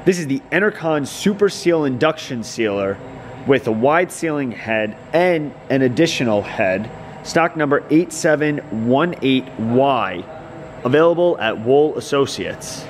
This is the Enercon SuperSeal induction sealer with a wide sealing head and an additional head. Stock number 8718Y. Available at Wool Associates.